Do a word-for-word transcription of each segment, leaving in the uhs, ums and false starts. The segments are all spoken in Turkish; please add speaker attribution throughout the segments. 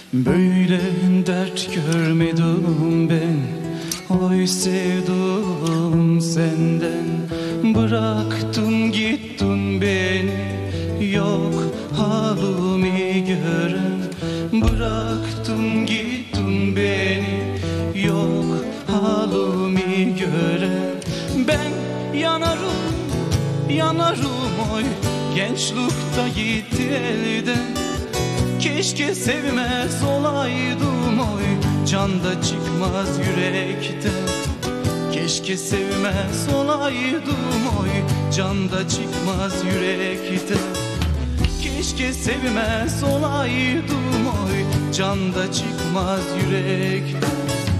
Speaker 1: Böyle dert görmedim ben, oy sevdum senden. Bıraktın gittin beni, yok halimi gören. Bıraktın gittin beni, yok halimi gören. Ben yanarım, yanarım oy, gençlikte gitti elden. Keşke sevmez olaydım oy, canda çıkmaz yürekten. Keşke sevmez olaydım oy, canda çıkmaz yürekten. Keşke sevmez olaydım oy, canda çıkmaz yürekten.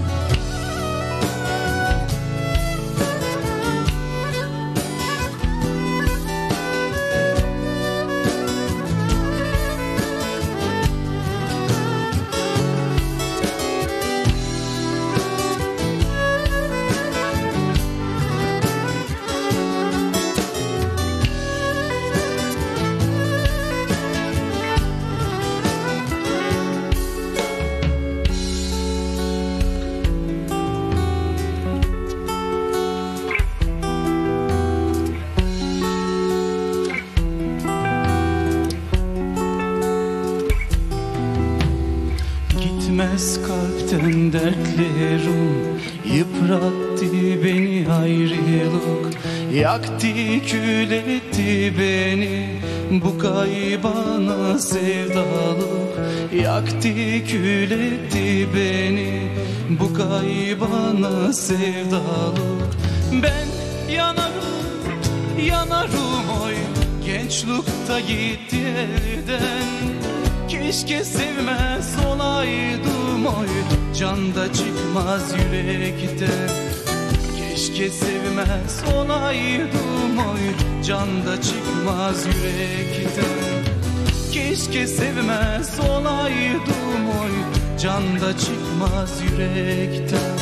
Speaker 1: Gitmez kalpten dertlerim, yıprattı beni ayrılık. Yaktı kül etti beni bu kaybana sevdalık. Yaktı kül etti beni bu kaybana sevdalık. Ben yanarım, yanarım oy, gençlikte gitti elden. Keşke sevmez olaydım oy, canda çıkmaz yürekten. Keşke sevmez olaydım oy, canda çıkmaz yürekten. Keşke sevmez olaydım oy, canda çıkmaz yürekten.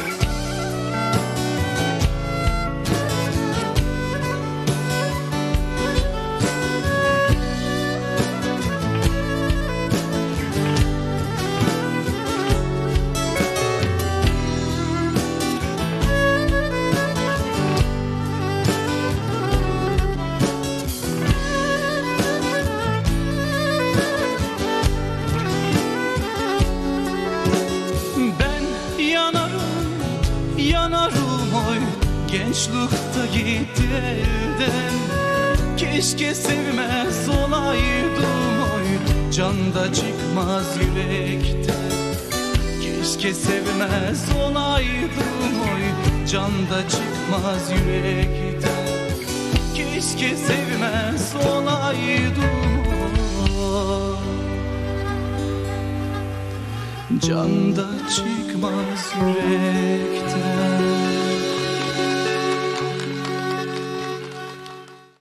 Speaker 1: Yanarım oy, gençlikte gitti elden. Keşke sevmez olaydım oy, canda çıkmaz yürekten. Keşke sevmez olaydım oy, canda çıkmaz yürekten. Keşke sevmez olaydım oy, canda çıkmaz yürekten.